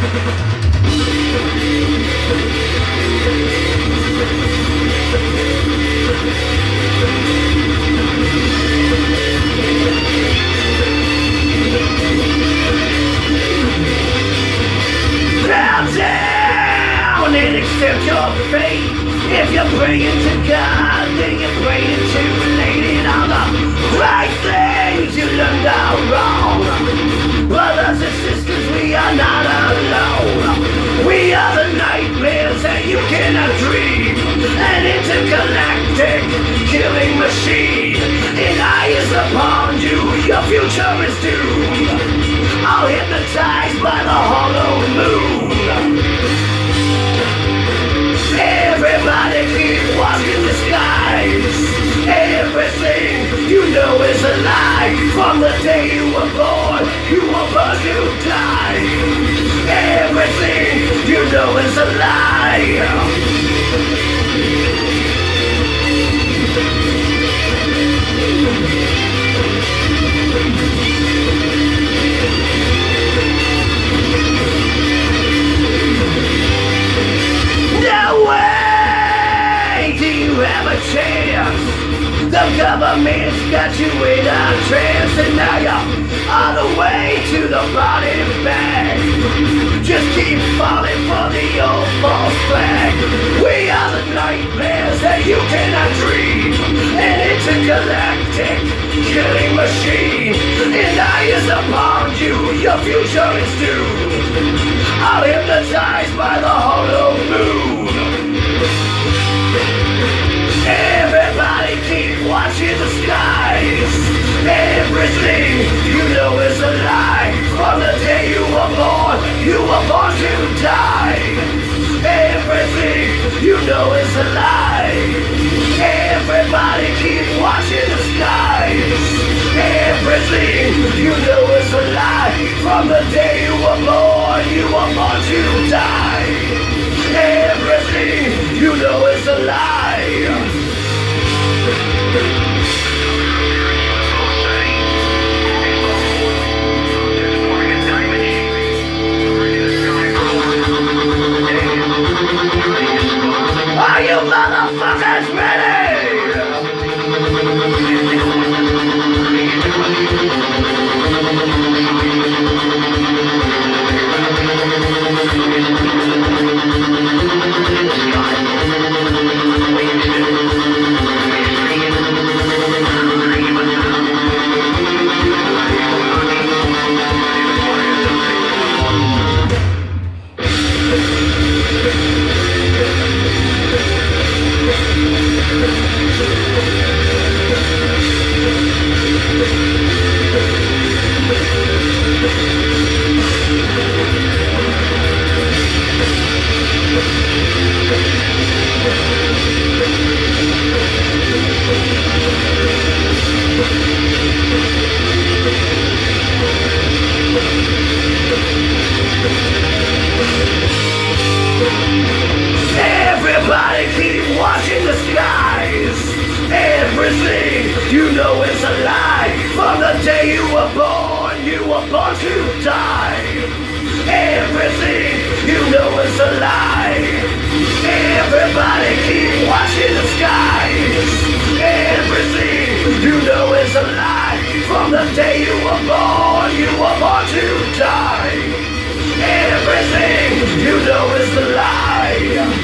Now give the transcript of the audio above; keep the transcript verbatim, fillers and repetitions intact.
And accept your fate. If you're praying to God, then you're praying to relate all the right things you learned are wrong. Brothers and sisters, we are not alone. We are the nightmares that you cannot dream. An intergalactic killing machine. An eye is upon you, your future is doomed. All hypnotized by the hollow moon. Everybody keep watching the skies. Everything you know is a lie. From the day you were born, you were born to die. Everything you know is a lie. No way do you have a chance. The government's got you in a trance, and now you're on the way to the bottom bag. Just keep falling for the old false flag. We are the nightmares that you cannot dream. An intergalactic killing machine. An eye is upon you, your future is doomed. All hypnotized by the hollow moon. Everybody keep watching the skies. Everything you know is a lie. From the day you were born, you were born to die. Everything you know is a lie. Everybody keep watching the skies. Everything you know is a lie. From the day you were born, you were born to die. Everything you know is a lie. Are you motherfuckers ready? Everybody keep watching the skies. Everything you know is a lie. From the day you were born, you were born to die. Everything you know is a lie. Everybody keep watching the skies. Everything you know is a lie. From the day you were born, you were born to die. Everything you know is a lie.